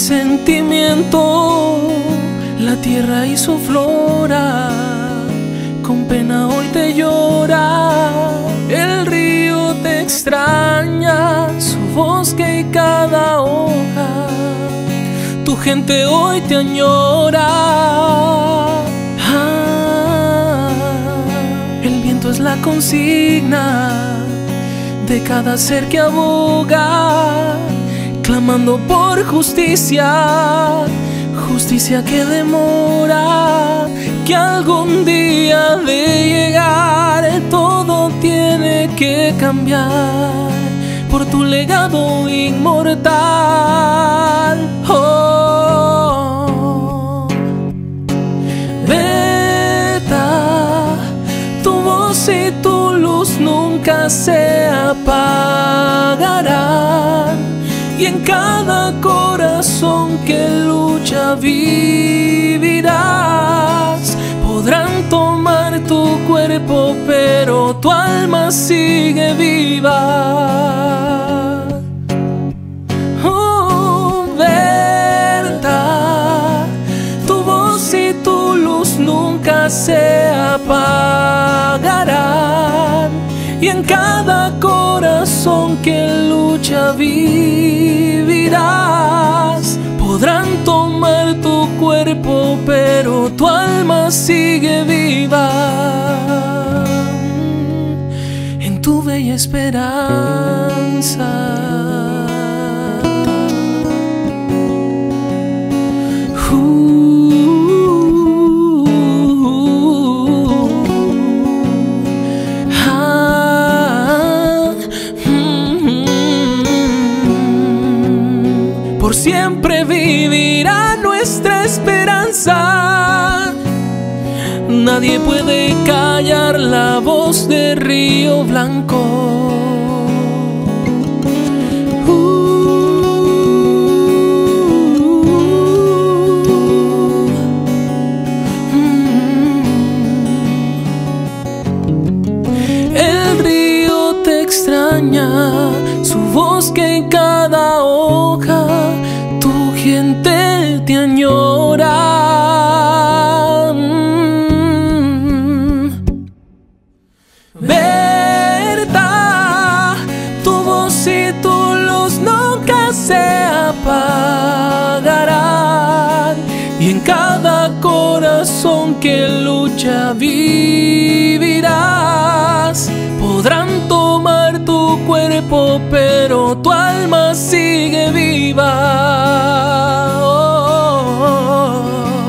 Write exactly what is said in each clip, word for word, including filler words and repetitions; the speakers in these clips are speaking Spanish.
sentimiento, la tierra y su flora, con pena hoy te llora. El río te extraña, su bosque y cada hoja, tu gente hoy te añora. Ah, el viento es la consigna de cada ser que aboga, clamando por justicia, justicia que demora, que algún día de llegar todo tiene que cambiar por tu legado inmortal. Oh, Beta, tu voz y tu luz nunca se apagarán, y en cada corazón que lucha vivirás. Podrán tomar tu cuerpo, pero tu alma sigue viva. Oh, Berta, tu voz y tu luz nunca se apagarán, y en cada corazón que lucha vivirás. Podrán tomar tu cuerpo, pero tu alma sigue viva en tu bella esperanza. Por siempre vivirá nuestra esperanza. Nadie puede callar la voz de Río Blanco. Uh, mm. El río te extraña, su bosque en cada hoja, tu gente te añora. Mm. Berta, tu voz y tu luz nunca se apagarán, y en cada corazón que lucha vivirás. Podrán tomar tu cuerpo, pero tu alma sigue viva. Oh,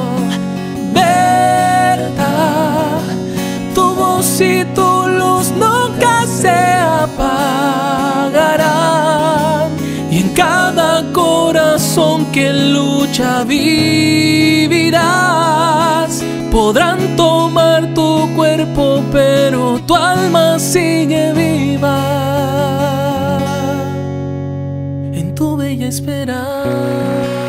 Berta, tu voz y tu luz nunca se apagarán, y en cada corazón que lucha vivirás. Podrán tomar tu cuerpo, pero tu alma sigue viva en tu bella esperanza.